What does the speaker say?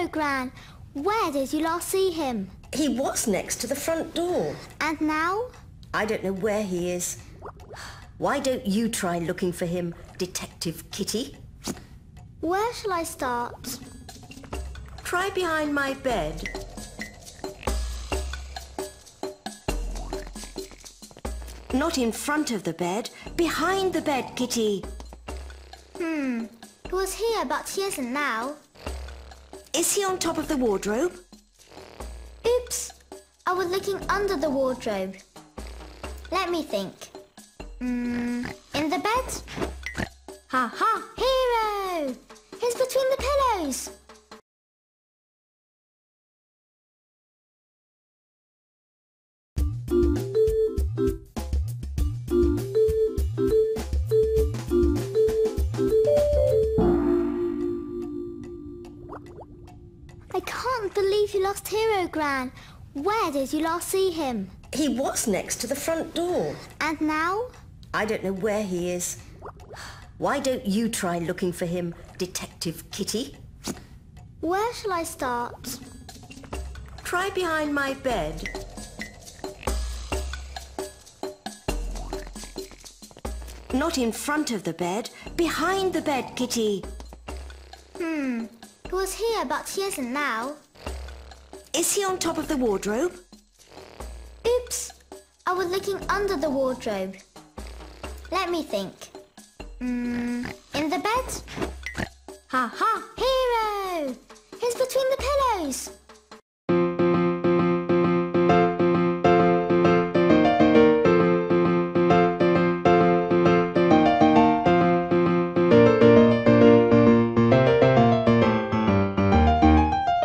Hero, Gran. Where did you last see him? He was next to the front door. And now? I don't know where he is. Why don't you try looking for him, Detective Kitty? Where shall I start? Try behind my bed. Not in front of the bed, behind the bed, Kitty. He was here, but he isn't now. Is he on top of the wardrobe? Oops! I was looking under the wardrobe. Let me think. In the bed? Ha ha! Hero! He's between the pillows. I can't believe you lost Hero, Gran. Where did you last see him? He was next to the front door. And now? I don't know where he is. Why don't you try looking for him, Detective Kitty? Where shall I start? Try behind my bed. Not in front of the bed, behind the bed, Kitty. He was here, but he isn't now. Is he on top of the wardrobe? Oops! I was looking under the wardrobe. Let me think. In the bed? Ha ha! Hero! He's between the pillows.